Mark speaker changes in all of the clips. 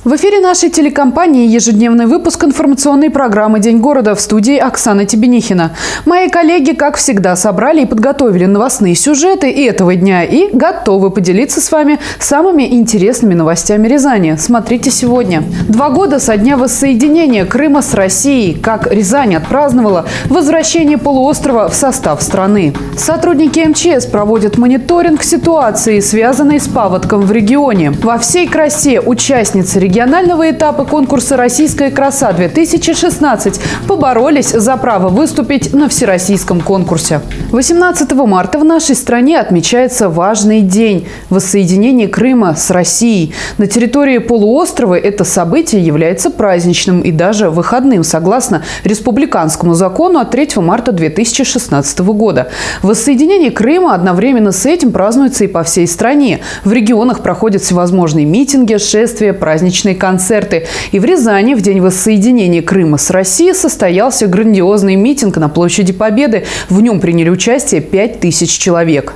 Speaker 1: В эфире нашей телекомпании ежедневный выпуск информационной программы «День города», в студии Оксана Тебенихина. Мои коллеги, как всегда, собрали и подготовили новостные сюжеты и этого дня и готовы поделиться с вами самыми интересными новостями Рязани. Смотрите сегодня. 2 года со дня воссоединения Крыма с Россией. Как Рязань отпраздновала возвращение полуострова в состав страны. Сотрудники МЧС проводят мониторинг ситуации, связанной с паводком в регионе. Во всей красе участницы регионального этапа конкурса «Российская краса-2016» поборолись за право выступить на всероссийском конкурсе. 18 марта в нашей стране отмечается важный день – воссоединение Крыма с Россией. На территории полуострова это событие является праздничным и даже выходным, согласно республиканскому закону от 3 марта 2016 года. Воссоединение Крыма одновременно с этим празднуется и по всей стране. В регионах проходят всевозможные митинги, шествия, праздничные концерты. И в Рязани в день воссоединения Крыма с Россией состоялся грандиозный митинг на площади Победы. В нем приняли участие 5000 человек.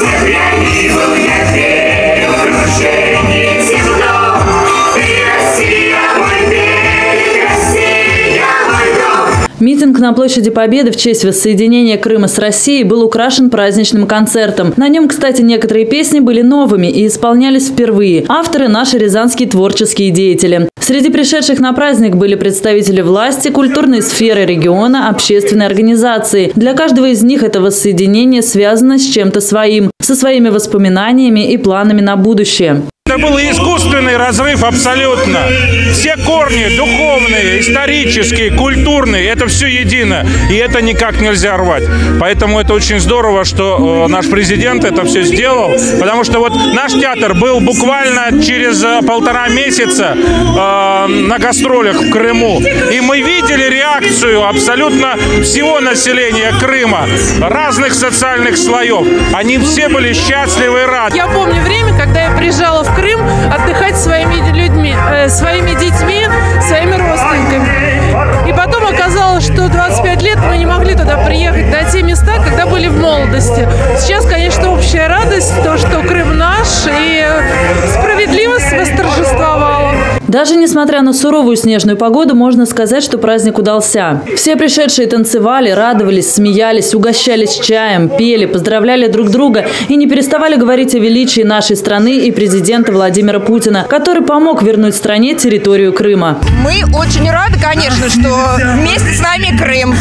Speaker 2: Митинг на площади Победы в честь воссоединения Крыма с Россией был украшен праздничным концертом. На нем, кстати, некоторые песни были новыми и исполнялись впервые. Авторы – наши рязанские творческие деятели. Среди пришедших на праздник были представители власти, культурной сферы региона, общественной организации. Для каждого из них это воссоединение связано с чем-то своим, со своими воспоминаниями и планами на будущее.
Speaker 3: Это был искусственный разрыв абсолютно. Все корни духовные, исторические, культурные, это все едино. И это никак нельзя рвать. Поэтому это очень здорово, что наш президент это все сделал. Потому что вот наш театр был буквально через 1,5 месяца на гастролях в Крыму. И мы видели реакцию абсолютно всего населения Крыма, разных социальных слоев. Они все были счастливы и рады.
Speaker 4: Я помню время, когда я приезжала в Крым отдыхать своими людьми, своими детьми, своими родственниками. И потом оказалось, что 25 лет мы не могли туда приехать, на те места, когда были в молодости. Сейчас, конечно, общая радость, то, что Крым наш, и справедливость восторжествовала.
Speaker 2: Даже несмотря на суровую снежную погоду, можно сказать, что праздник удался. Все пришедшие танцевали, радовались, смеялись, угощались чаем, пели, поздравляли друг друга и не переставали говорить о величии нашей страны и президента Владимира Путина, который помог вернуть стране территорию Крыма.
Speaker 5: Мы очень рады, конечно, что вместе с нами Крым.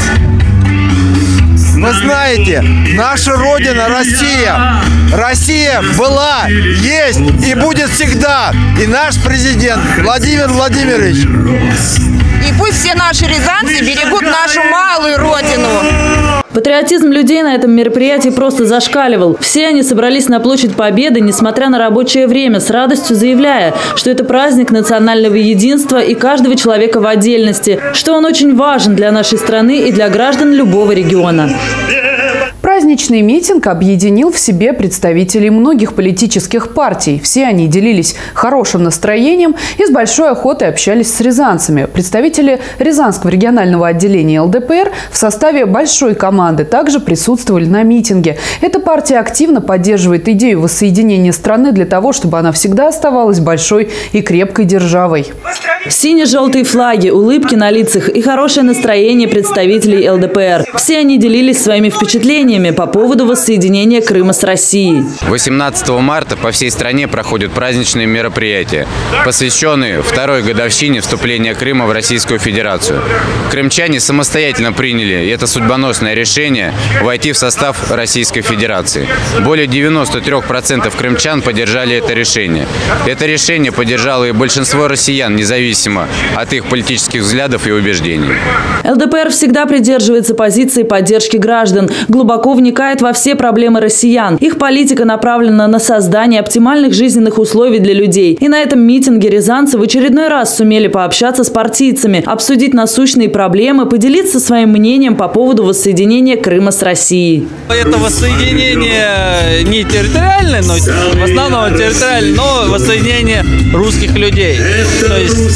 Speaker 6: Вы знаете, наша Родина – Россия. Россия была, есть и будет всегда. И наш президент Владимир Владимирович.
Speaker 5: И пусть все наши рязанцы берегут нашу малую Родину.
Speaker 2: Патриотизм людей на этом мероприятии просто зашкаливал. Все они собрались на площадь Победы, несмотря на рабочее время, с радостью заявляя, что это праздник национального единства и каждого человека в отдельности, что он очень важен для нашей страны и для граждан любого региона.
Speaker 1: Праздничный митинг объединил в себе представителей многих политических партий. Все они делились хорошим настроением и с большой охотой общались с рязанцами. Представители Рязанского регионального отделения ЛДПР в составе большой команды также присутствовали на митинге. Эта партия активно поддерживает идею воссоединения страны для того, чтобы она всегда оставалась большой и крепкой державой.
Speaker 2: Сине-желтые флаги, улыбки на лицах и хорошее настроение представителей ЛДПР. Все они делились своими впечатлениями по поводу воссоединения Крыма с Россией.
Speaker 7: 18 марта по всей стране проходят праздничные мероприятия, посвященные 2-й годовщине вступления Крыма в Российскую Федерацию. Крымчане самостоятельно приняли это судьбоносное решение войти в состав Российской Федерации. Более 93% крымчан поддержали это решение. Это решение поддержало и большинство россиян, независимо от их политических взглядов и убеждений.
Speaker 2: ЛДПР всегда придерживается позиции поддержки граждан, глубоко вникает во все проблемы россиян. Их политика направлена на создание оптимальных жизненных условий для людей. И на этом митинге рязанцы в очередной раз сумели пообщаться с партийцами, обсудить насущные проблемы, поделиться своим мнением по поводу воссоединения Крыма с Россией.
Speaker 8: Это воссоединение не территориальное, но в основном территориальное, но воссоединение русских людей. То есть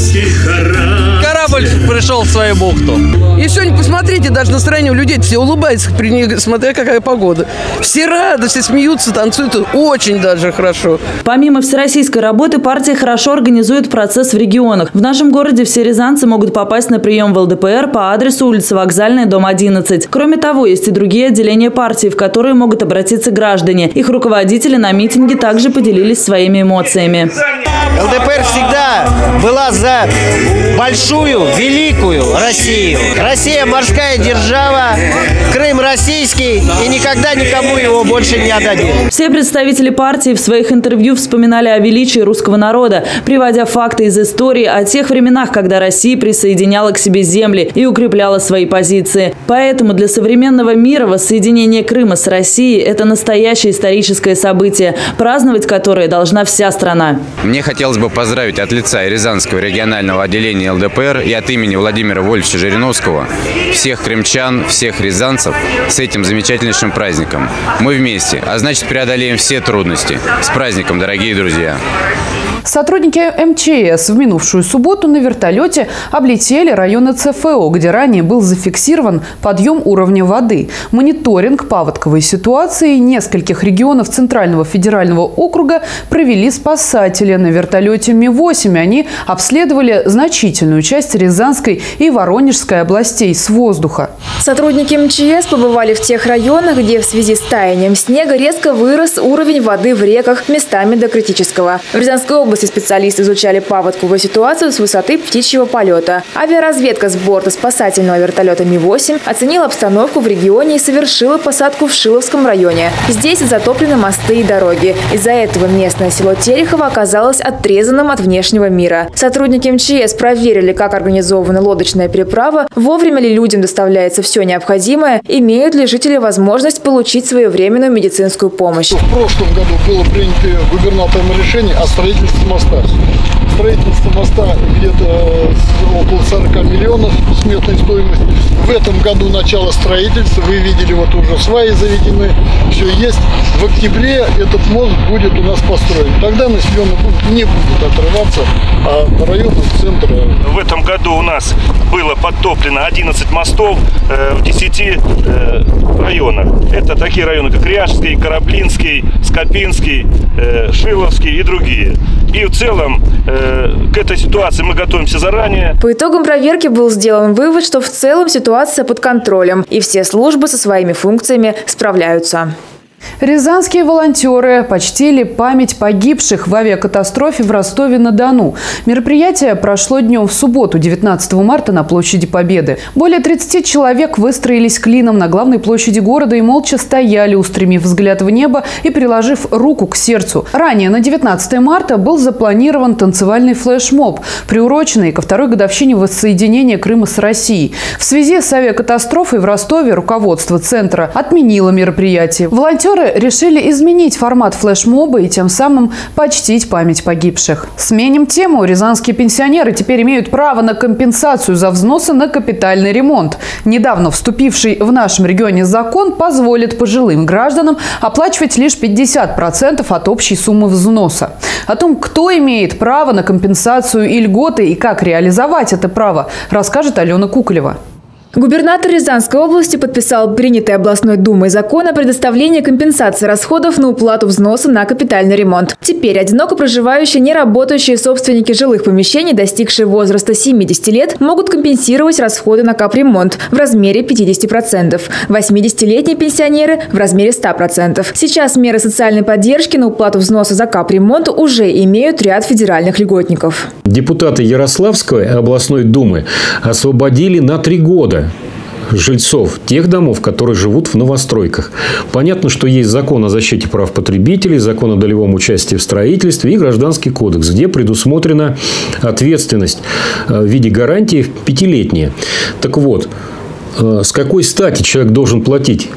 Speaker 8: Корабль пришел в свою бухту.
Speaker 9: И сегодня посмотрите, даже настроение у людей, все улыбаются, смотря какая погода. Все рады, все смеются, танцуют. Очень даже хорошо.
Speaker 2: Помимо всероссийской работы, партия хорошо организует процесс в регионах. В нашем городе все рязанцы могут попасть на прием в ЛДПР по адресу улица Вокзальная, дом 11. Кроме того, есть и другие отделения партии, в которые могут обратиться граждане. Их руководители на митинге также поделились своими эмоциями.
Speaker 10: ЛДПР всегда была за большую, великую Россию. Россия морская держава, Крым российский, и никогда никому его больше не отдадим.
Speaker 2: Все представители партии в своих интервью вспоминали о величии русского народа, приводя факты из истории о тех временах, когда Россия присоединяла к себе земли и укрепляла свои позиции. Поэтому для современного мира воссоединение Крыма с Россией – это настоящее историческое событие, праздновать которое должна вся страна.
Speaker 7: Мне хотелось бы поздравить от лица Рязанского регионального отделения ЛДПР и от имени Владимира Вольфовича Жириновского всех крымчан, всех рязанцев с этим замечательнейшим праздником. Мы вместе, а значит преодолеем все трудности. С праздником, дорогие друзья!
Speaker 1: Сотрудники МЧС в минувшую субботу на вертолете облетели районы ЦФО, где ранее был зафиксирован подъем уровня воды. Мониторинг паводковой ситуации нескольких регионов Центрального федерального округа провели спасатели. На вертолете Ми-8 они обследовали значительную часть Рязанской и Воронежской областей с воздуха.
Speaker 11: Сотрудники МЧС побывали в тех районах, где в связи с таянием снега резко вырос уровень воды в реках, местами до критического. В Рязанской области специалисты изучали паводковую ситуацию с высоты птичьего полета. Авиаразведка с борта спасательного вертолета Ми-8 оценила обстановку в регионе и совершила посадку в Шиловском районе. Здесь затоплены мосты и дороги. Из-за этого местное село Терехово оказалось отрезанным от внешнего мира. Сотрудники МЧС проверили, как организована лодочная переправа, вовремя ли людям доставляется все необходимое, имеют ли жители возможность получить своевременную медицинскую помощь.
Speaker 12: В прошлом году было принято губернатором решение о строительстве моста. Строительство моста где-то около 40 миллионов сметной стоимости. В этом году начало строительства. Вы видели, вот уже сваи заведены. Все есть. В октябре этот мост будет у нас построен. Тогда населенный пункт не будет отрываться от районов центра.
Speaker 13: В этом году у нас было подтоплено 11 мостов в 10 районах. Это такие районы, как Ряжский, Кораблинский, Скопинский, Шиловский и другие. И в целом к этой ситуации мы готовимся заранее.
Speaker 11: По итогам проверки был сделан вывод, что в целом ситуация под контролем, и все службы со своими функциями справляются.
Speaker 1: Рязанские волонтеры почтили память погибших в авиакатастрофе в Ростове-на-Дону. Мероприятие прошло днем в субботу, 19 марта, на площади Победы. Более 30 человек выстроились клином на главной площади города и молча стояли, устремив взгляд в небо и приложив руку к сердцу. Ранее, на 19 марта, был запланирован танцевальный флешмоб, приуроченный ко второй годовщине воссоединения Крыма с Россией. В связи с авиакатастрофой в Ростове руководство центра отменило мероприятие. Волонтеры решили изменить формат флешмоба и тем самым почтить память погибших. Сменим тему. Рязанские пенсионеры теперь имеют право на компенсацию за взносы на капитальный ремонт. Недавно вступивший в нашем регионе закон позволит пожилым гражданам оплачивать лишь 50% от общей суммы взноса. О том, кто имеет право на компенсацию и льготы и как реализовать это право, расскажет Алена Куколева.
Speaker 11: Губернатор Рязанской области подписал принятый областной думой закон о предоставлении компенсации расходов на уплату взноса на капитальный ремонт. Теперь одиноко проживающие, неработающие собственники жилых помещений, достигшие возраста 70 лет, могут компенсировать расходы на капремонт в размере 50%. 80-летние пенсионеры в размере 100%. Сейчас меры социальной поддержки на уплату взноса за капремонт уже имеют ряд федеральных льготников.
Speaker 14: Депутаты Ярославской областной думы освободили на 3 года жильцов тех домов, которые живут в новостройках. Понятно, что есть закон о защите прав потребителей, закон о долевом участии в строительстве и Гражданский кодекс, где предусмотрена ответственность в виде гарантии 5-летняя. Так вот, с какой стати человек должен платить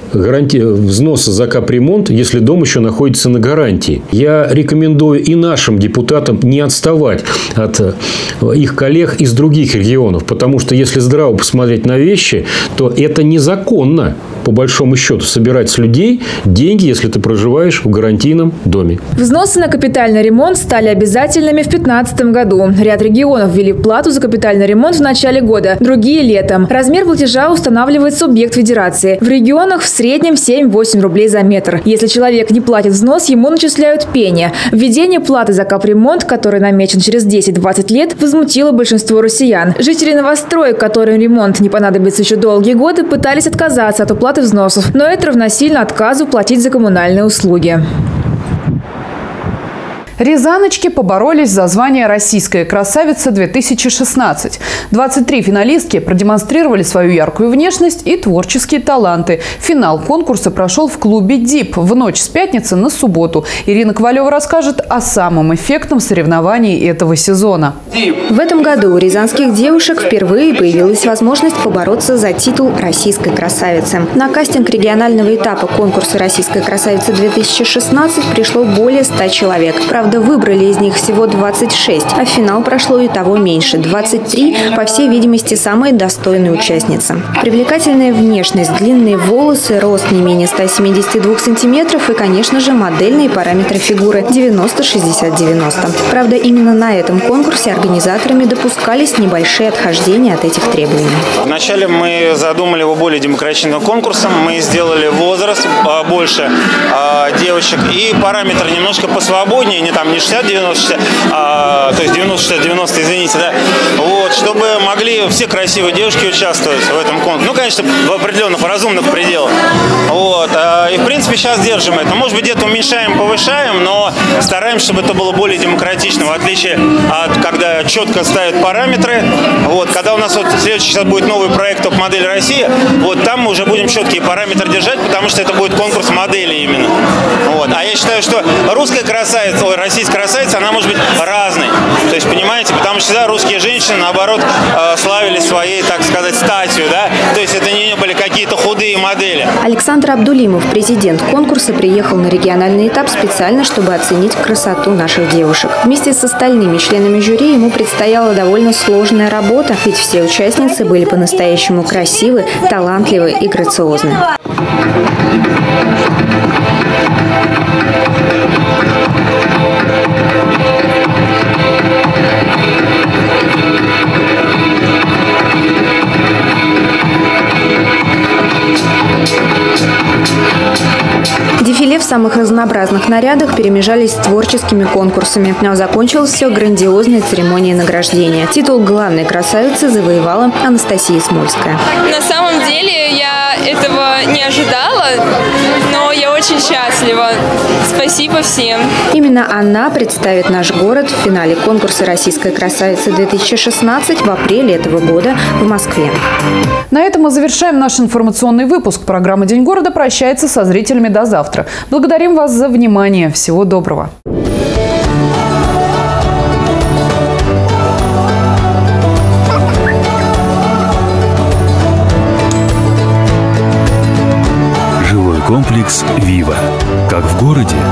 Speaker 14: взносы за капремонт, если дом еще находится на гарантии? Я рекомендую и нашим депутатам не отставать от их коллег из других регионов, потому что если здраво посмотреть на вещи, то это незаконно по большому счету, собирать с людей деньги, если ты проживаешь в гарантийном доме.
Speaker 11: Взносы на капитальный ремонт стали обязательными в 2015 году. Ряд регионов ввели плату за капитальный ремонт в начале года, другие – летом. Размер платежа устанавливает субъект федерации. В регионах в среднем 7-8 рублей за метр. Если человек не платит взнос, ему начисляют пени. Введение платы за капремонт, который намечен через 10-20 лет, возмутило большинство россиян. Жители новостроек, которым ремонт не понадобится еще долгие годы, пытались отказаться от уплаты взносов, но это равносильно отказу платить за коммунальные услуги.
Speaker 1: Рязаночки поборолись за звание «Российская красавица-2016». 23 финалистки продемонстрировали свою яркую внешность и творческие таланты. Финал конкурса прошел в клубе «Дип» в ночь с пятницы на субботу. Ирина Ковалева расскажет о самом эффектном соревновании этого сезона.
Speaker 15: В этом году у рязанских девушек впервые появилась возможность побороться за титул «Российской красавицы». На кастинг регионального этапа конкурса «Российская красавица-2016» пришло более 100 человек. Правда, выбрали из них всего 26, а в финал прошло и того меньше – 23, по всей видимости, самые достойные участницы. Привлекательная внешность, длинные волосы, рост не менее 172 сантиметров и, конечно же, модельные параметры фигуры 90-60-90. Правда, именно на этом конкурсе организаторами допускались небольшие отхождения от этих требований.
Speaker 16: Вначале мы задумали его более демократичным конкурсом, мы сделали возраст больше девочек и параметр немножко посвободнее, не 60-90, то есть 90-60-90, извините, да, вот, чтобы могли все красивые девушки участвовать в этом конкурсе. Ну, конечно, в определенных разумных пределах. Вот, и в принципе сейчас держим это. Может быть, где-то уменьшаем, повышаем, но стараемся, чтобы это было более демократично, в отличие от когда четко ставят параметры. Вот, когда у нас вот следующий сейчас будет новый проект «Топ-модель России», вот там мы уже будем четкие параметры держать, потому что это будет конкурс модели именно. Вот. А я считаю, что русская красавица, российская красавица, она может быть разной. То есть, понимаете, потому что всегда русские женщины, наоборот, славились своей, так сказать, статью, да. То есть это не были какие-то худые модели.
Speaker 15: Александр Абдулимов, президент конкурса, приехал на региональный этап специально, чтобы оценить красоту наших девушек. Вместе с остальными членами жюри ему предстояла довольно сложная работа, ведь все участницы были по-настоящему красивы, талантливы и грациозны. Дефиле в самых разнообразных нарядах перемежались с творческими конкурсами. А закончилось все грандиозной церемонией награждения. Титул главной красавицы завоевала Анастасия Смольская.
Speaker 17: На самом деле я этого не ожидала, но я очень счастлива. Спасибо всем.
Speaker 15: Именно она представит наш город в финале конкурса «Российская красавица-2016» в апреле этого года в Москве.
Speaker 1: На этом мы завершаем наш информационный выпуск. Программа «День города» прощается со зрителями до завтра. Благодарим вас за внимание. Всего доброго.
Speaker 18: Жилой комплекс «Вива». Как в городе,